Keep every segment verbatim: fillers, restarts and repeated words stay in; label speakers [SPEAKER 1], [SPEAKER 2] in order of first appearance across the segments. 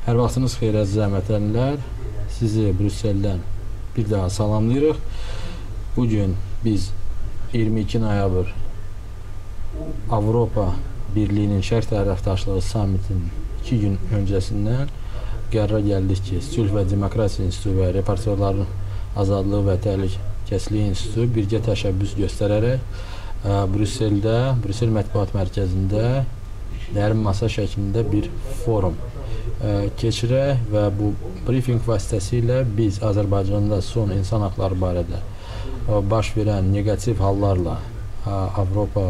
[SPEAKER 1] Hər vaxtınız xeyir əziz həmvətənlər. Sizi Brüsseldən bir daha salamlayırıq. Bugün biz iyirmi iki noyabr Avropa Birliyinin Şərq tərəfdaşlığı sammitinin iki gün öncəsindən qərara gəldik ki, Sülh və Demokratiya İnstitutu və Reportyorların Azadlığı və Təhlükəsizliyi İnstitutu birgə təşəbbüs göstərərək Brüsseldə, Brüssel Mətbuat Mərkəzində dərin masa şəklində bir forum keçirək və bu briefing vasitəsilə biz Azərbaycanda son insan haqları barədə baş verən negativ hallarla Avropa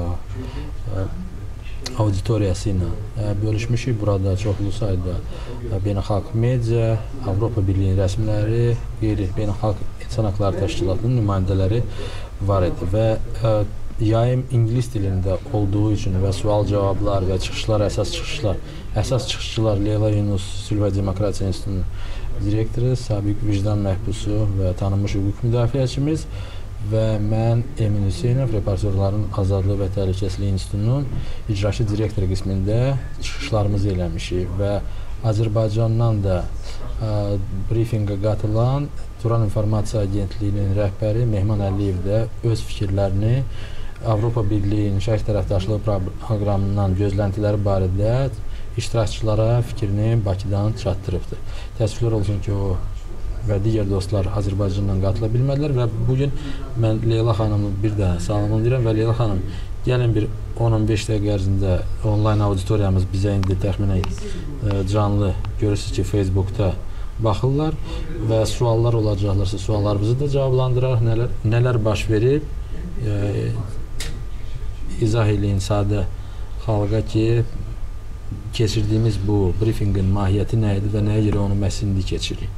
[SPEAKER 1] auditoriyası ilə bölüşmüşük. Burada çoxlu sayda beynəlxalq media, Avropa Birliyi rəsmiləri, qeyri-beynəlxalq insan haqları təşkilatının nümayəndələri var idi və yayım ingilis dilində olduğu üçün və sual-cavablar və çıxışlar, əsas çıxışlar, əsas çıxışçılar Leyla Yunus, Sülh və Demokratiya İnstitutunun direktoru, sabiq vicdan məhbusu və tanınmış hüquq müdafiəçimiz və mən Emin Hüseynov, Reportyorların Azadlığı və Təhlükəsizliyi İnstitutunun icraçı direktoru qismində çıxışlarımızı eləmişik və Azərbaycandan da briefinqə qatılan Turan İnformasiya Agentliyinin rəhbəri Mehman Əliyev də öz fikirlərini Avropa Birliyinin Şərq tərəfdaşlığı proqramından gözləntiləri barədə iştirakçılara fikrini Bakıdan çatdırıbdır. Təəssüflər olsun ki, o və digər dostlar Azərbaycandan qatıla bilmədilər və bugün mən Leyla xanımı bir daha salamlayıram və Leyla xanım, gəlin bir on on beş dəqiqə ərzində onlayn auditoriyamız bizə indi təxminən canlı görürsünüz ki, Facebookda baxırlar və suallar olacaqlarsa suallarımızı da cavablandırarıq, nələr, nələr baş verib e, izah eləyin sadə xalqa ki, keçirdiyimiz bu briefingin mahiyyəti nə idi və nəyə görə onu məhz indi keçirik?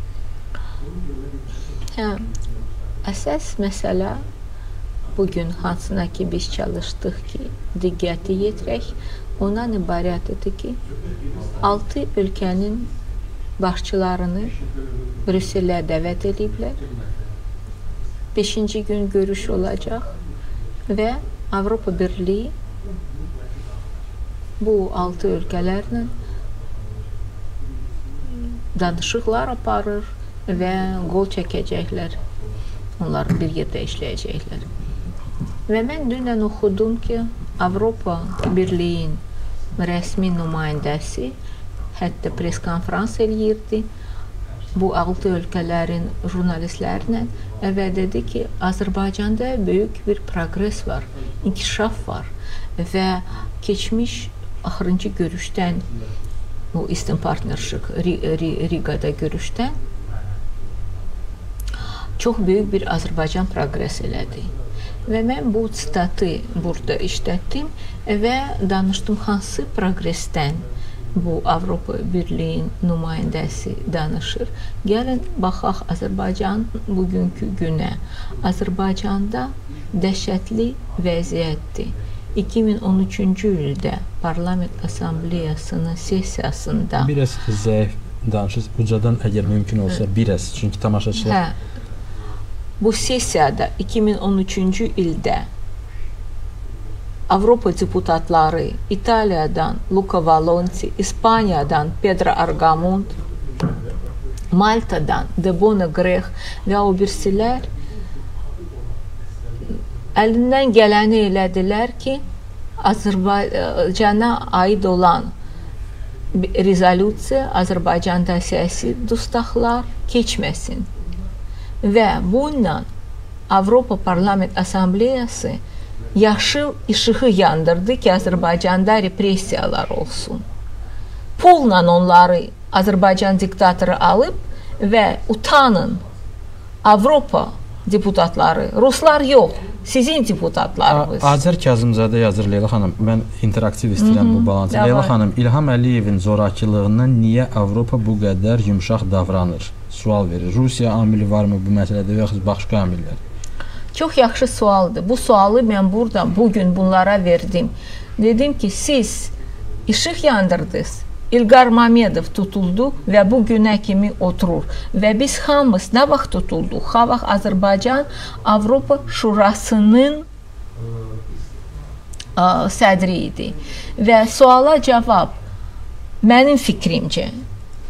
[SPEAKER 2] Hə, əsas məsələ bugün hansına ki biz çalışdıq ki, diqqəti yetirək, ondan ibarətdir ki, altı ölkənin başçılarını Brüsselə dəvət ediblər. beşinci gün görüş olacaq və Avropa Birliyi bu altı ölkələrlə danışıqlar aparır və qol çəkəcəklər. Onlar bir yerdə işləyəcəklər. Və mən dünən oxudum ki, Avropa Birliyinin rəsmi nümayəndəsi hətta press-konferans eləyirdi bu altı ölkələrin jurnalistlərlə və dedi ki, Azərbaycanda böyük bir progres var, inkişaf var və keçmiş axırıncı görüşdən, bu Eastern Partnership Rigada görüşdən çox böyük bir Azərbaycan progres elədi. Və mən bu sitatı burada işlətdim və danışdım hansı progresdən bu Avropa Birliyin nümayəndəsi danışır. Gəlin, baxaq Azərbaycan bugünkü günə. Azərbaycanda dəhşətli vəziyyətdir. iki min on üçüncü ildə Parlament Assambleyasının sessiyasında
[SPEAKER 1] biraz zəif danışız, ucadan əgər mümkün olsa biraz, çünki tamaşaçılar
[SPEAKER 2] hə, bu sessiyada iki min on üçüncü ildə Avropa deputatları İtaliyadan Luca Valonzi, İspaniyadan Pedro Argamund, Maltadan Debona Grech və o birisilər əlindən gələni elədilər ki, Azərbaycana aid olan rezolyusiya Azərbaycanda siyasi dustaqlar keçməsin. Və bununla Avropa Parlament Assambleyası yaşıl işığı yandırdı ki, Azərbaycanda repressiyalar olsun. Pulla onları Azərbaycan diktatoru alıb və utanın Avropa deputatları, Ruslar yox, sizin deputatlarınız.
[SPEAKER 1] Azər Kazımzadə yazır Leyla xanım, mən interaktiv istəyirəm bu balansı. Leyla xanım, İlham Əliyevin zorakılığından niyə Avropa bu qədər yumşaq davranır? Sual verir. Rusiya amili varmı bu məsələdə və yaxud başqa amillər?
[SPEAKER 2] Çox yaxşı sualdır. Bu sualı mən burada bugün bunlara verdim. Dedim ki, siz işıq yandırdınız. İlqar Mamedov tutuldu və bu günə kimi oturur. Və biz hamımız nə vaxt tutulduq? Ha vaxt Azərbaycan Avropa Şurasının ə, sədri idi. Və suala cavab mənim fikrimcə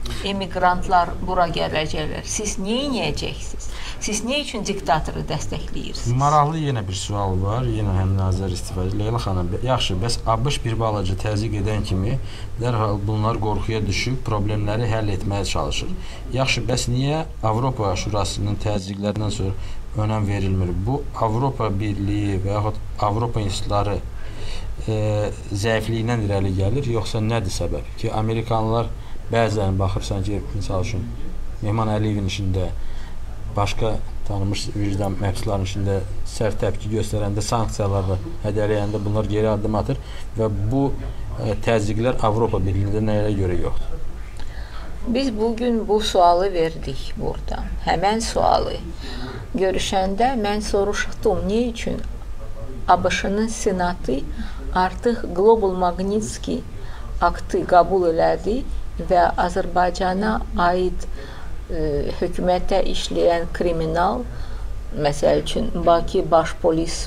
[SPEAKER 2] emigrantlar bura gələcəklər. Siz nə edəcəksiniz? Siz nə üçün diktatoru dəstəkləyirsiniz?
[SPEAKER 1] Maraqlı yenə bir sual var. Yenə həm nazir istifadə. Leyla xanım, yaxşı, bəs ABŞ bir balaca təzyiq edən kimi dərhal bunlar qorxuya düşüb problemləri həll etməyə çalışır. Yaxşı, bəs niyə Avropa Şurasının təzyiqlərindən sonra önəm verilmir? Bu Avropa Birliyi və yaxud Avropa institutları e, zəifliyindən irəli gəlir, yoxsa nədir səbəb? Ki, Amerikanlılar bəzən baxırsan ki, misal üçün Mehman Əliyevin işində, başqa tanınmış vicdan məhbusların içində sərt təpki göstərəndə, sanksiyalarla hədələyəndə bunlar geri addım atır və bu e, təzyiqlər Avropa Birliyində nəyə görə yoxdur?
[SPEAKER 2] Biz bugün bu sualı verdik burada. Həmən sualı görüşəndə mən soruşdum, nə üçün ABŞ-nın senatı artıq Global Magnitsky aktı qəbul elədi və Azərbaycana aid e, hökumətdə işləyən kriminal, məsəl üçün Bakı Baş Polis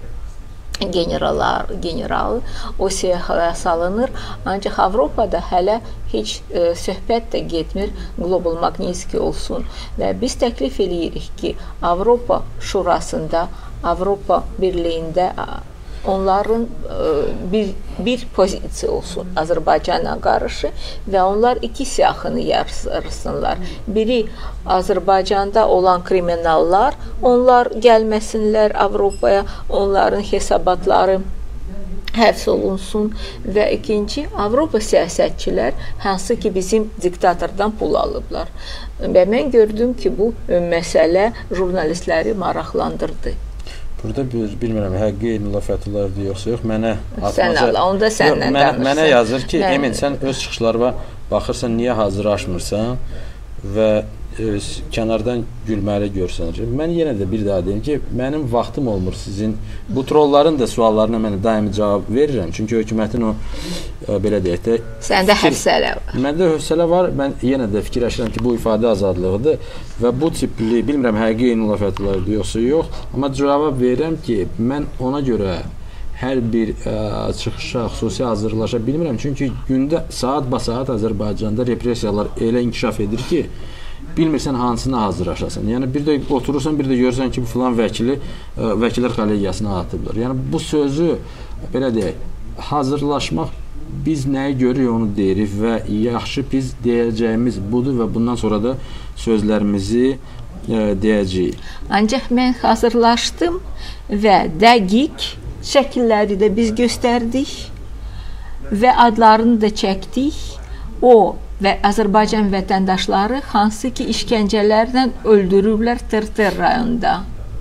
[SPEAKER 2] generallar, general o siyahıya salınır. Ancaq Avropada hələ heç e, söhbət də getmir Global Magnitsky olsun. Və biz təklif eləyirik ki, Avropa Şurasında, Avropa Birliyində onların e, bir, bir pozisiya olsun Azərbaycana qarşı və onlar iki siyahını yarışsınlar. Biri Azərbaycanda olan kriminallar, onlar gəlməsinlər Avropaya, onların hesabatları həfs olunsun və ikinci Avropa siyasətçilər, hansı ki bizim diktatordan pul alıblar. Və mən gördüm ki, bu məsələ jurnalistləri maraqlandırdı.
[SPEAKER 1] Burada bir, bilmirəm, həqiqi Eynullah Fəthullahdır yoxsa yox, mənə
[SPEAKER 2] atmaca... Sən Allah, onda sənlə
[SPEAKER 1] yox, mənə, mənə yazır ki,
[SPEAKER 2] mən...
[SPEAKER 1] Emin, sən öz çıxışlarına baxırsan, niyə hazırlaşmırsan və e, kənardan gülməli görsənir. Mən yenə də bir daha deyim ki, mənim vaxtım olmur sizin, bu trolların da suallarına mən daimi cavab verirəm. Çünki hökumətin o, e, belə deyək də...
[SPEAKER 2] Səndə hövsələ var.
[SPEAKER 1] Məndə hövsələ var, mən yenə də fikirləşirəm ki, bu ifadə azadlığıdır və bu tipli, bilmirəm, həqiqi Eynullah Fəthullahdır yoxsa yox, amma cavab verirəm ki, mən ona görə hər bir ə, çıxışa, xüsusi hazırlaşa bilmirəm. Çünki gündə saat-basaat Azərbaycanda repressiyalar elə inkişaf edir ki, bilmirsən hansına hazırlaşasan. Yəni bir də oturursan, bir də görürsən ki, bu filan vəkili ə, vəkillər kollegiyasına atıblar. Yəni bu sözü belə deyək, hazırlaşmaq biz nəyi görürük onu deyirik və yaxşı biz deyəcəyimiz budur və bundan sonra da sözlərimizi ə, deyəcəyik.
[SPEAKER 2] Ancaq mən hazırlaşdım və dəqiq şəkilləri də biz göstərdik və adlarını da çəkdik. O və Azərbaycan vətəndaşları hansı ki işgəncələrlə öldürürlər Tır-Tır rayonunda.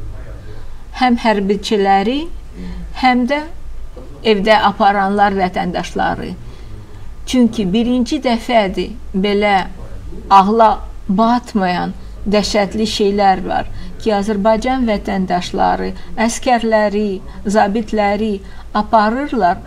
[SPEAKER 2] Həm hərbiçiləri, həm də evdə aparanlar vətəndaşları. Çünki birinci dəfədir belə ağla batmayan dəhşətli şeylər var ki, Azərbaycan vətəndaşları, əskərləri, zabitləri aparırlar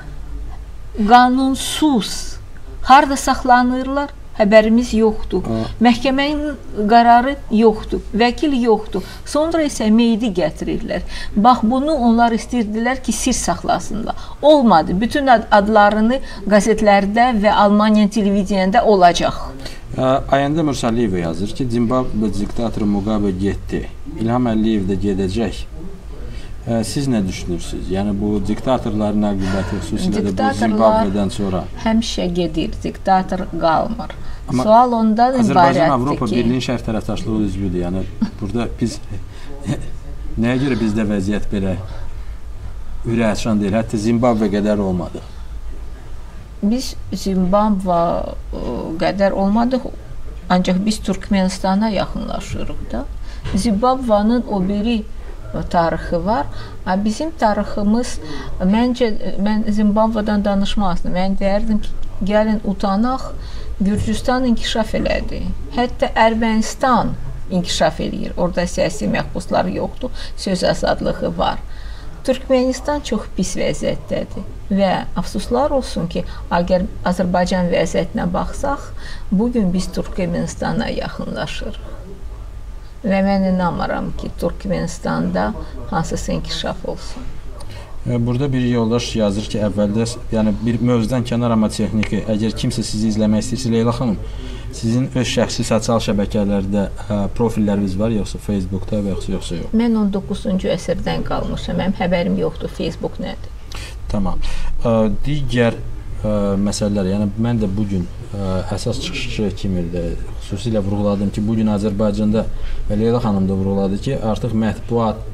[SPEAKER 2] qanunsuz. Harda saxlanırlar? Həbərimiz yoxdur. Məhkəmənin qərarı yoxdur. Vəkil yoxdur. Sonra isə meyidi gətirirlər. Bax, bunu onlar istəyirdilər ki, sir saxlasınlar. Olmadı. Bütün ad adlarını qəzetlərdə və Almaniya televiziyasında olacaq.
[SPEAKER 1] Ayanda Mürsəliyeva yazır ki, Zimbabwe diktatoru Mugabe getdi. İlham Əliyev də gedəcək. Siz nə düşünürsünüz? Yəni bu diktatorların əqibəti, xüsusilə də bu Zimbabwedən sonra
[SPEAKER 2] həmişə gedir, diktator qalmır. Amma sual ondan ibarətdir ki,
[SPEAKER 1] Azərbaycan Avropa Birliyinin şərh tərəfdaşlığı üzvüdür. Yəni burada biz nəyə görə bizdə vəziyyət belə ürək açan deyil? Hətta Zimbabwe qədər olmadıq.
[SPEAKER 2] Biz Zimbabwe qədər olmadıq, ancaq biz Türkmenistana yaxınlaşırıq da. Zimbabwe'nin o biri tarixi var. Bizim tariximiz, məncə, mən Zimbabwe'dan danışmazdım. Mən deyərdim ki, gəlin utanaq, Gürcüstan inkişaf elədi. Hətta Ermənistan inkişaf eləyir. Orada siyasi məhbuslar yoxdur, söz azadlığı var. Türkmenistan çox pis vəziyyətdədir və əfsuslar olsun ki, əgər Azərbaycan vəziyyətinə baxsaq, bugün biz Türkmenistana yaxınlaşırıq. Və mən inanmıram ki, Türkmenistanda hansısa inkişaf olsun.
[SPEAKER 1] Burada bir yoldaş yazır ki, əvvəldə, yəni bir mövzudan kənar amma texniki, əgər kimsə sizi izləmək istəyirsə, Leyla xanım, sizin öz şəxsi sosial şəbəkələrdə ə, profilləriniz var, yoxsa Facebookda və yoxsa yoxsa yox?
[SPEAKER 2] Mən on doqquzuncu əsrdən qalmışam, mənim xəbərim yoxdur Facebook nədir.
[SPEAKER 1] Tamam. Ə, digər ə, məsələlər, yəni mən də bugün ə, əsas çıxışçı kimi də xüsusilə vurğuladım ki, bugün Azərbaycanda və Leyla xanım da vurğuladı ki, artıq mətbuat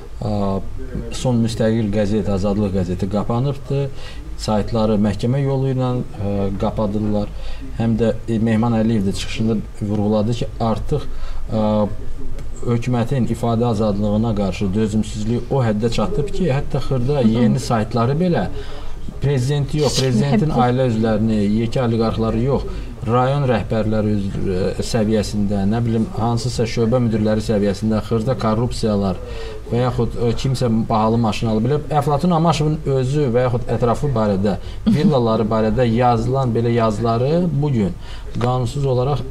[SPEAKER 1] son müstəqil qəzet, Azadlıq qəzeti qapanıbdır. Saytları məhkəmə yolu ilə ə, qapadırlar. Həm də e, Mehman Əliyev də çıxışında vurğuladı ki, artıq ə, hökumətin ifadə azadlığına qarşı dözümsüzlüyü o həddə çatıb ki, hətta xırda yeni saytları belə prezidenti yox, prezidentin ailə üzvlərini, yekə oliqarxları yox, rayon rəhbərləri səviyyəsində, nə bilim, hansısa şöbə müdirləri səviyyəsində xırda korrupsiyalar və yaxud ə, kimsə bahalı maşın alıb. Belə Əflatun Amaşovun özü və yaxud ətrafı barədə, villaları barədə yazılan belə yazıları bugün qanunsuz olaraq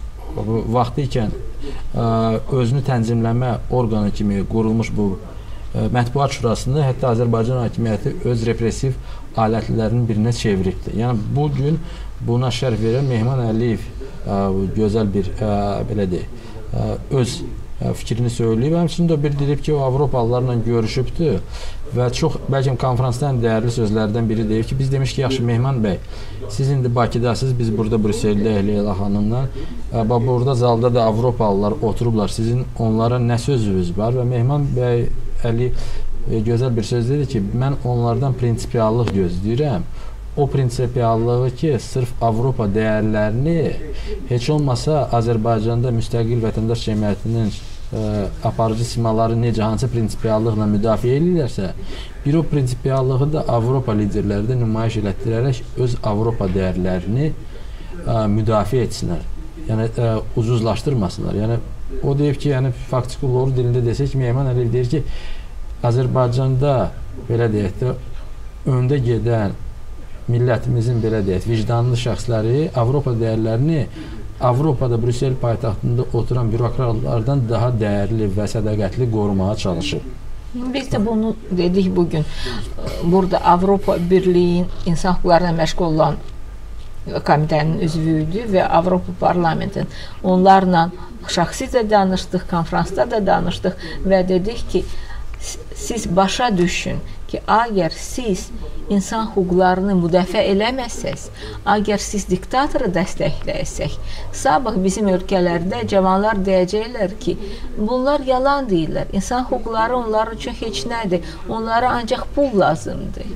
[SPEAKER 1] vaxtı ikən ə, özünü tənzimləmə orqanı kimi qurulmuş bu ə, Mətbuat Şurasını hətta Azərbaycan hakimiyyəti öz repressiv alətlərinin birinə çeviribdir. Yəni bugün buna şərh verən Mehman Əliyev ə, gözəl bir ə, belə deyək, ə, öz ə, fikrini söyləyib. Həmçinin də bildirib ki, o Avropalılarla görüşübdür və çox bəlkə konferansdan dəyərli sözlərdən biri deyib ki, biz demiş ki, yaxşı Mehman bəy, siz indi Bakıdasınız, biz burada Brüsseldə Leyla xanımla, ə, burada zalda da Avropalılar oturublar, sizin onlara nə sözünüz var və Mehman bəy Əli e, gözəl bir söz dedi ki, mən onlardan prinsipiallıq gözləyirəm. O prinsipiallığı ki, sırf Avropa dəyərlərini heç olmasa Azərbaycanda müstəqil vətəndaş cəmiyyətinin e, aparıcı simaları necə, hansı prinsipiallıqla müdafiə edirlərsə, bir o prinsipiallığı da Avropa liderləri də nümayiş elətdirərək öz Avropa dəyərlərini e, müdafiə etsinlər. Yəni e, ucuzlaşdırmasınlar. Yəni o deyib ki, yəni faktiki loru dilində desək ki, Mehman Əliyev deyir ki, Azərbaycanda belə deyək də öndə gedən millətimizin belə deyək, vicdanlı şəxsləri Avropa dəyərlərini Avropada, Brüssel paytaxtında oturan bürokratlardan daha dəyərli və sədaqətli qorumağa çalışır.
[SPEAKER 2] Biz də bunu dedik bugün. Burada Avropa Birliyin insan hüquqlarına məşğul olan komitənin üzvüydü və Avropa Parlamentin onlarla şəxsi də danışdıq, konferansda da danışdıq və dedik ki, siz başa düşün ki, əgər siz insan hüquqlarını müdafiə eləməsəz, əgər siz diktatoru dəstəkləyəsək, sabah bizim ölkələrdə cavanlar deyəcəklər ki, bunlar yalan deyirlər, insan hüquqları onlar üçün heç nədir, onlara ancaq pul lazımdır.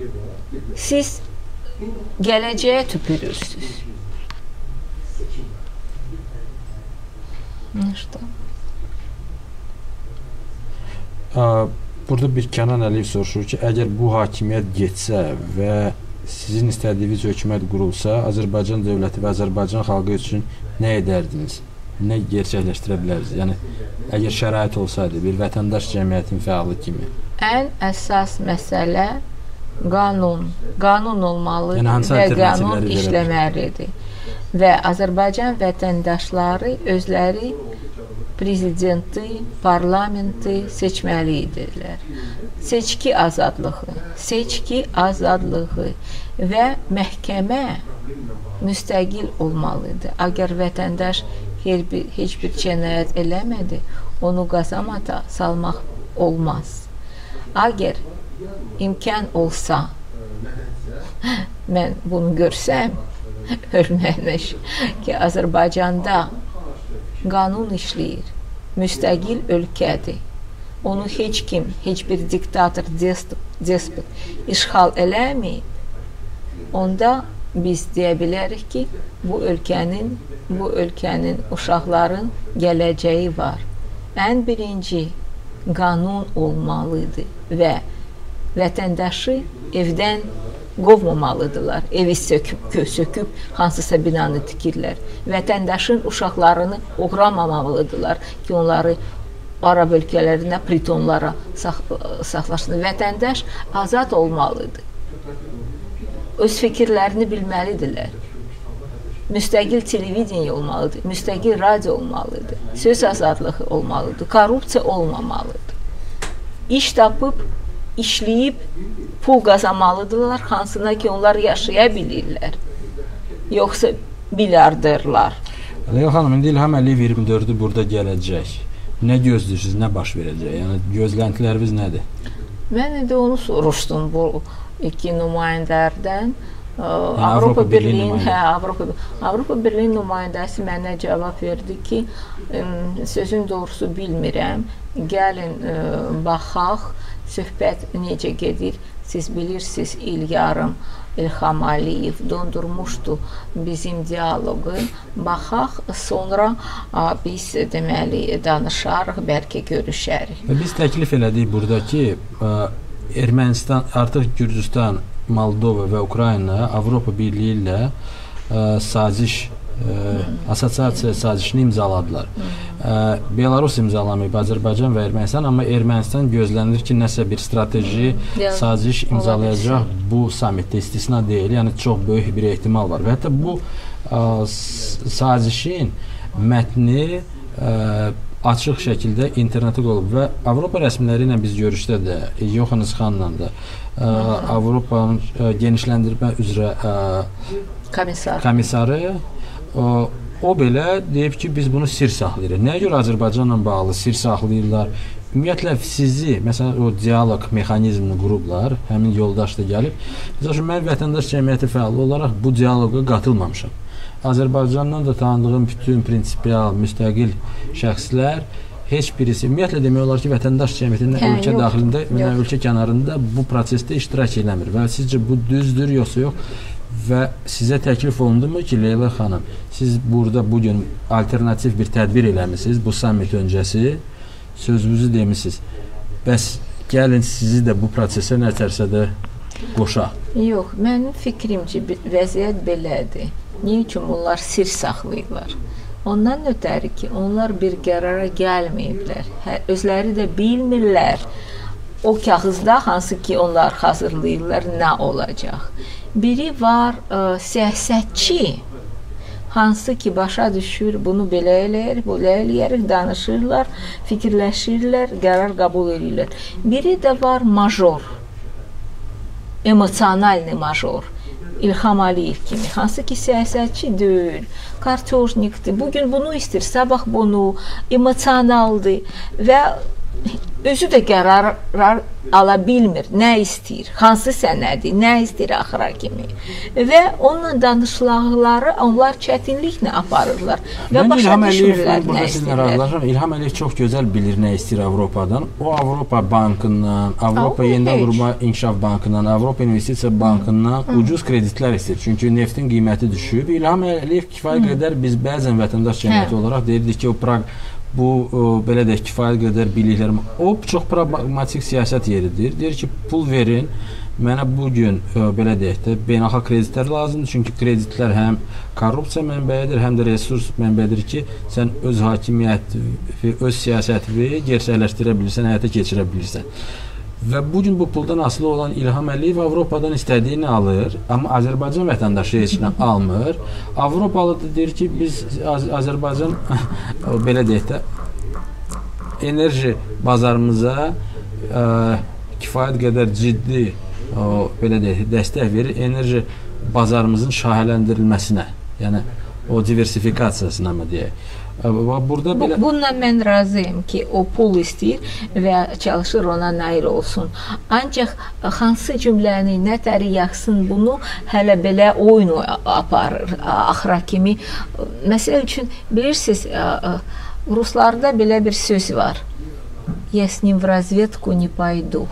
[SPEAKER 2] Siz gələcəyə tüpürürsünüz. İşte.
[SPEAKER 1] Burada bir Kənan Əliyev soruşur ki, əgər bu hakimiyyət getsə və sizin istədiyiniz hökumət qurulsa, Azərbaycan dövləti və Azərbaycan xalqı üçün nə edərdiniz? Nə gerçəkləşdirə bilərsiniz? Yəni, əgər şərait olsaydı, bir vətəndaş cəmiyyətin fəalı kimi.
[SPEAKER 2] Ən əsas məsələ qanun. Qanun olmalı
[SPEAKER 1] yəni,
[SPEAKER 2] və qanun işləməlidir. Və Azərbaycan vətəndaşları özləri prezidenti, parlamenti seçməlidirlər. Seçki azadlığı, seçki azadlığı və məhkəmə müstəqil olmalıdır. Əgər vətəndaş heç bir, heç bir cinayət eləmədi, onu qazamata salmaq olmaz. Əgər imkan olsa, mən bunu görsəm, ölməyəmiş ki, Azərbaycanda qanun işləyir, müstəqil ölkədir. Onu heç kim, heç bir diktator, despot işğal eləməyib. Onda biz deyə bilərik ki, bu ölkənin, bu ölkənin uşaqların gələcəyi var. Ən birinci qanun olmalıdır və vətəndaşı evdən qovmamalıdırlar. Evi söküb, söküb hansısa binanı tikirlər. Vətəndaşın uşaqlarını uğramamalıdırlar ki, onları Arab ölkələrinə, pritonlara saxlasın. Vətəndaş azad olmalıdır. Öz fikirlərini bilməlidirlər. Müstəqil televiziya olmalıdır, müstəqil radio olmalıdır, söz azadlığı olmalıdır, korrupsiya olmamalıdır. İş tapıb işləyib pul qazanmalıdırlar, hansına ki onlar yaşaya bilirlər. Yoxsa bilərdərlər.
[SPEAKER 1] Leyla xanım, indi İlham Əliyev iyirmi dördü burada gələcək. Nə gözləyirsiniz, nə baş verəcək? Yəni gözləntiləriniz nədir?
[SPEAKER 2] Mən indi onu soruşdum bu iki nümayəndələrdən.
[SPEAKER 1] Yəni,
[SPEAKER 2] Avropa Birliyin, hə, Avropa, Avropa Birliyin nümayəndəsi mənə cavab verdi ki, sözün doğrusu bilmirəm, gəlin baxaq, söhbət necə gedir, siz bilirsiniz, il yarım İlham Əliyev dondurmuşdu bizim dialoqu, baxaq, sonra biz deməli danışarıq, bəlkə görüşərik.
[SPEAKER 1] Biz təklif elədik burada ki, Ermənistan, artıq Gürcüstan, Moldova və Ukrayna Avropa Birliyi ilə ə, saziş, ə, assosiasiya sazişini imzaladılar. Ə, Belarus imzalamayıb, Azərbaycan və Ermənistan, amma Ermənistan gözlənilir ki, nəsə bir strateji saziş imzalayacaq bu samitdə, istisna deyil, yəni çox böyük bir ehtimal var. Və hətta bu ə, sazişin mətni ə, açıq şəkildə internetə qoyulub və Avropa rəsmiləri ilə biz görüşdə də, Yoxanes xanla da ə, Avropanın ə, genişləndirmə üzrə ə,
[SPEAKER 2] Komissar.
[SPEAKER 1] komissarı ə, o belə deyib ki, biz bunu sir saxlayırıq. Nəyə görə Azərbaycanla bağlı sir saxlayırlar? Ümumiyyətlə sizi, məsələn, o dialoq mexanizmini qurublar, həmin yoldaş da gəlib. Məsələn, mən vətəndaş cəmiyyəti fəalı olaraq bu dialoqa qatılmamışam. Azərbaycandan da tanıdığım bütün prinsipial, müstəqil şəxslər heç birisi, ümumiyyətlə demək olar ki, vətəndaş cəmiyyətində, hə, ölkə yox, daxilində, yox. ölkə kənarında bu prosesdə iştirak eləmir. Və sizcə bu düzdür, yoxsa yox? Və sizə təklif olundu mu ki, Leyla xanım, siz burada bugün alternativ bir tədbir eləmişsiniz, bu sammit öncəsi sözünüzü demişsiniz. Bəs gəlin sizi də bu prosesə nə tərsə də qoşaq.
[SPEAKER 2] Yox, mənim fikrimcə vəziyyət belədir. Niyə üçün onlar sir saxlayırlar? Ondan ötəri ki, onlar bir qərara gəlməyiblər. Hə, özləri də bilmirlər o kağızda hansı ki onlar hazırlayırlar nə olacaq. Biri var ə, siyasətçi, hansı ki başa düşür, bunu belə eləyir, belə eləyir, danışırlar, fikirləşirlər, qərar qəbul edirlər. Biri də var major, emosionalni major. İlham Əliyev kimi, hansı ki siyasətçi deyil, kartojnikdir, bugün bunu istəyir, sabah bunu, emosionaldır və özü də qərarlar ala bilmir, nə istəyir, hansı sənədi, nə istəyir axıra kimi. Və onunla danışıqları onlar çətinliklə aparırlar və
[SPEAKER 1] mən
[SPEAKER 2] başa
[SPEAKER 1] İlham
[SPEAKER 2] düşmürlər
[SPEAKER 1] nə istəyirlər. İlham Əliyev çox gözəl bilir nə istəyir Avropadan. O Avropa Bankından, Avropa Yenidən Qurma İnkişaf Bankından, Avropa İnvestisiya Bankından Hı. ucuz kreditlər istəyir. Çünki neftin qiyməti düşüb. İlham Əliyev kifayət qədər biz bəzən vətəndaş cəmiyyəti olaraq deyirdik ki, o Praq bu o, belə deyək, kifayət qədər biliklər. O çox pragmatik siyasət yeridir. Deyir ki, pul verin, mənə bugün o, belə deyək də, beynəlxalq kreditlər lazımdır. Çünki kreditlər həm korrupsiya mənbəyidir, həm də resurs mənbəyidir ki, sən öz hakimiyyəti, öz siyasətini gerçəkləşdirə bilirsən, həyata keçirə bilirsən. Və bugün bu puldan asılı olan İlham Əliyev Avropadan istədiyini alır, amma Azərbaycan vətəndaşı heç nə almır. Avropalı da deyir ki, biz Az Azərbaycan belə deyək də, enerji bazarımıza ə, kifayət qədər ciddi o, belə deyək, dəstək verir enerji bazarımızın şaheləndirilməsinə, yəni o diversifikasiyasına mı deyək. Burada belə...
[SPEAKER 2] Bununla mən razıyım ki, o pul istəyir və çalışır ona nail olsun. Ancaq hansı cümləni, nə təri yaxsın bunu hələ belə oyun aparır axıra kimi. Məsəl üçün, bilirsiniz, ruslarda belə bir söz var. Я с ним в разведку не пойду.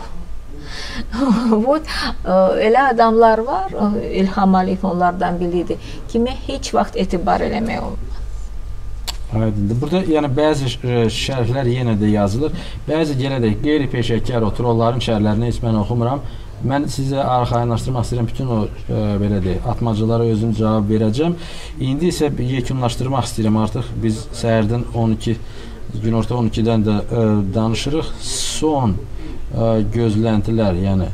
[SPEAKER 2] Вот, elə adamlar var, İlham Əliyev onlardan biridir, kimə heç vaxt etibar eləmək olmaz.
[SPEAKER 1] Aydındır. Burada yəni bəzi şərhlər yenə də yazılır. Bəzi gələ də qeyri-peşəkar otur, onların şərhlərini heç mən oxumuram. Mən sizə arxayınlaşdırmaq istəyirəm, bütün o e, belə deyək, atmacalara özüm cavab verəcəm. İndi isə yekunlaşdırmaq istəyirəm. Artıq biz səhərdən on iki, günorta on ikidən də e, danışırıq. Son e, gözləntilər, yəni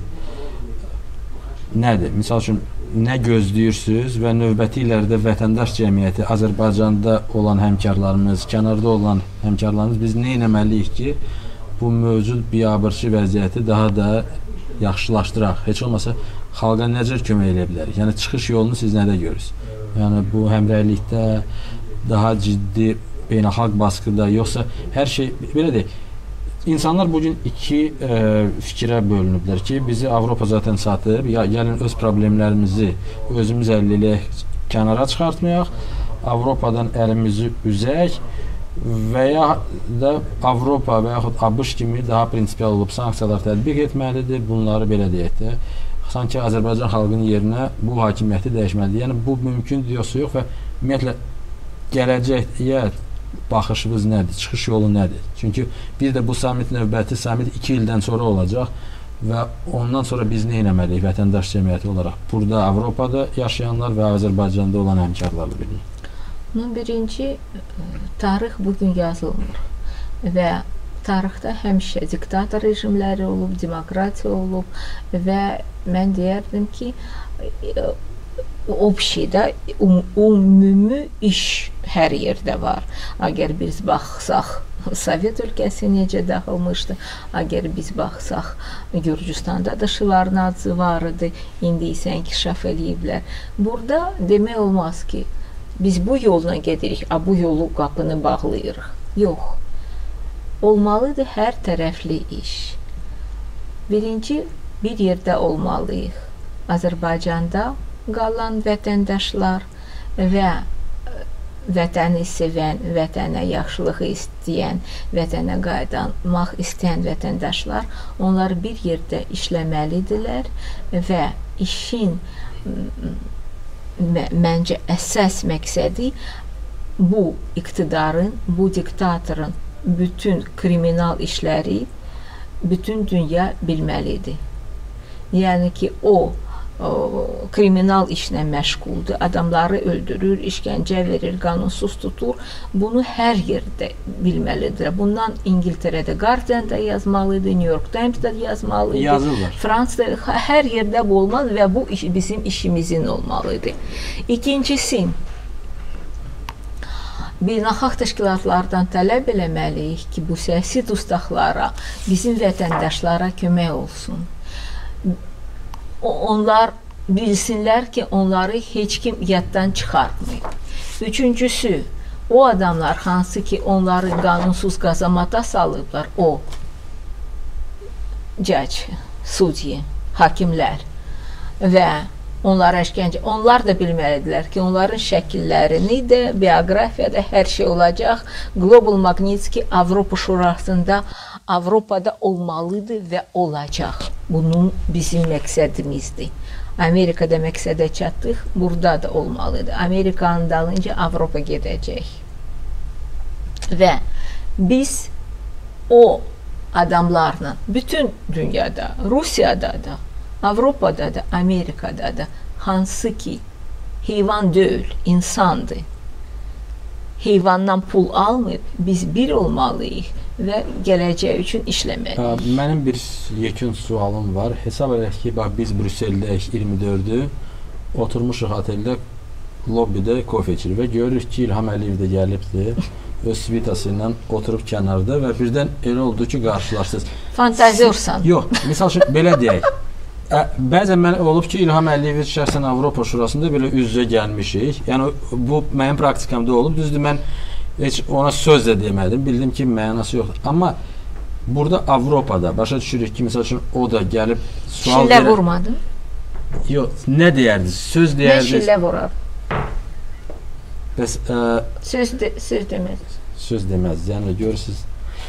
[SPEAKER 1] nədir? Misal üçün, nə gözləyirsiniz və növbəti illərdə vətəndaş cəmiyyəti, Azərbaycanda olan həmkarlarımız, kənarda olan həmkarlarımız biz nə etməliyik ki, bu mövcud biabırçı vəziyyəti daha da yaxşılaşdıraq. Heç olmasa xalqa necə kömək edə bilərik? Yəni çıxış yolunu siz nədə görürsünüz? Yəni bu həmrəylikdə, daha ciddi beynəlxalq baskıda, yoxsa hər şey belə deyək. İnsanlar bugün iki e, fikrə bölünüblər ki, bizi Avropa zaten satıb, ya gəlin öz problemlərimizi özümüz əldə eləyək, kənara çıxartmayaq, Avropadan əlimizi üzək və ya da Avropa və yaxud ABŞ kimi daha prinsipial olub sanksiyalar tətbiq etməlidir. Bunları belə deyək də, sanki Azərbaycan xalqının yerinə bu hakimiyyəti dəyişməlidir. Yəni bu mümkündür yoxsa yox və ümumiyyətlə gələcəyə baxışımız nədir, çıxış yolu nədir? Çünki bir də bu samit növbəti samit iki ildən sonra olacaq və ondan sonra biz nə etməliyik vətəndaş cəmiyyəti olaraq? Burada Avropada yaşayanlar və Azərbaycanda olan həmkarlarla birlikdə.
[SPEAKER 2] Birinci, tarix bugün yazılmır və tarixdə həmişə diktator rejimləri olub, demokratiya olub və mən deyərdim ki, общийdə ümumi iş hər yerdə var. Əgər biz baxsaq, Sovet ölkəsi necə dağılmışdı, əgər biz baxsaq, Gürcüstanda da Şıların adı var idi, indi isə inkişaf ediblər. Burada demək olmaz ki, biz bu yolla gedirik, a bu yolu qapını bağlayırıq. Yox. Olmalıdır hər tərəfli iş. Birinci, bir yerdə olmalıyıq. Azərbaycanda qalan vətəndaşlar və vətəni sevən, vətənə yaxşılığı istəyən, vətənə qayıtmaq istəyən vətəndaşlar, onlar bir yerdə işləməlidirlər və işin məncə əsas məqsədi bu iqtidarın, bu diktatorun bütün kriminal işləri bütün dünya bilməlidir. Yəni ki, o, o kriminal işlə məşğuldur, adamları öldürür, işgəncə verir, qanunsuz tutur. Bunu hər yerdə bilməlidir. Bundan İngiltərədə Guardian'da yazmalıdır, New York Times'da yazmalıdır.
[SPEAKER 1] Yazırlar.
[SPEAKER 2] Fransada hər yerdə bu olmalı və bu iş, bizim işimizin olmalıdır. İkincisi, beynəlxalq təşkilatlardan tələb eləməliyik ki, bu siyasi dustaqlara, bizim vətəndaşlara kömək olsun. Onlar bilsinlər ki, onları heç kim yaddan çıxartmayıb. Üçüncüsü, o adamlar hansı ki, onları qanunsuz qazamata salıblar, o cəc, sudye, hakimlər və onlara işgəncə, onlar da bilməlidirlər ki, onların şəkillərini də, bioqrafiyada hər şey olacaq. Global Magnitsky Avropa Şurasında Avropada olmalıdır və olacaq. Bunun bizim məqsədimizdir. Amerikada məqsədə çatdıq, burada da olmalıdır. Amerikanın dalınca Avropa gedəcək. Və biz o adamlarla bütün dünyada, Rusiyada da, Avropada da, Amerikada da hansı ki heyvan deyil, insandır. Heyvandan pul almayıb, biz bir olmalıyıq və gələcək üçün işləməliyik.
[SPEAKER 1] Mənim bir yekun sualım var. Hesab edək ki, bax, biz Brüsseldəyik iyirmi dördü, oturmuşuq oteldə, lobbidə kofe içirik və görürük ki, İlham Əliyev də gəlibdir, öz svitası ilə oturub kənarda və birdən elə oldu ki, qarşılaşdınız.
[SPEAKER 2] Fantazyorsan.
[SPEAKER 1] Yox, misal üçün, belə deyək. Bəzən mən olub ki, İlham Əliyev şəxsən Avropa Şurasında belə üz-üzə gəlmişik. Yəni, bu mənim praktikamda olub. Düzdür, mən heç ona söz də demədim. Bildim ki, mənası yoxdur. Amma burada Avropada başa düşürük ki, misal üçün, o da gəlib sual verər.
[SPEAKER 2] Şillə vurmadı?
[SPEAKER 1] Yox, nə deyərdiniz? Söz deyərdiniz.
[SPEAKER 2] Nə şillə vurar?
[SPEAKER 1] Bəs, ə,
[SPEAKER 2] söz, de, söz deməz.
[SPEAKER 1] Söz deməz. Yəni, görürsünüz.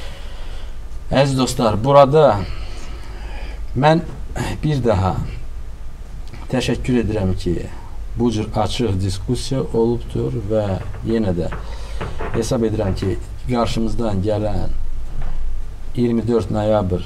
[SPEAKER 1] Əziz dostlar, burada mən bir daha təşəkkür edirəm ki, bu cür açıq diskusiya olubdur və yenə də hesab edirəm ki, qarşımızdan gələn iyirmi dörd noyabr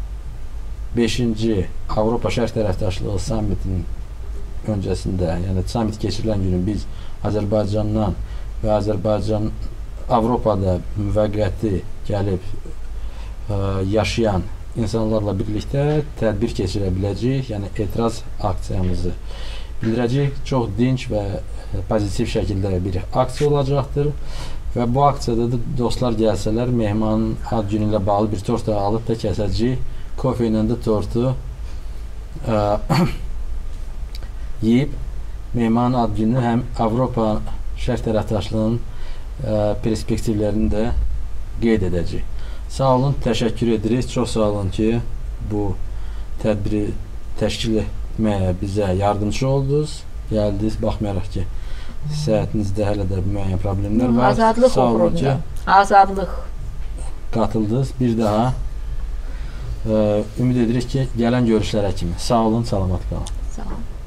[SPEAKER 1] beşinci Avropa Şərq tərəfdaşlığı sammitinin öncəsində, yəni samit keçirilən günü biz Azərbaycandan və Azərbaycan Avropada müvəqqəti gəlib ə, yaşayan insanlarla birlikdə tədbir keçirə biləcəyik, yəni etiraz aksiyamızı bildirəcəyik. Çox dinç və pozitiv şəkildə bir aksiya olacaqdır və bu aksiyada da dostlar gəlsələr, mehmanın ad günü ilə bağlı bir tort da alıb da kəsəcəyik. Kofe ilə də tortu yeyib Mehmanın ad gününü həm Avropa Şərq tərəfdaşlığının perspektivlərini də qeyd edəcəyik. Sağ olun, təşəkkür edirik. Çox sağ olun ki, bu tədbiri təşkil etməyə bizə yardımcı oldunuz. Gəldiniz, baxmayaraq ki, səhhətinizdə hələ də müəyyən problemlər var.
[SPEAKER 2] Azadlıq uğrunda. Azadlıq.
[SPEAKER 1] Qatıldınız. Bir daha ə, ümid edirik ki, gələn görüşlərə kimi. Sağ olun, salamat qalın.
[SPEAKER 2] Sağ olun.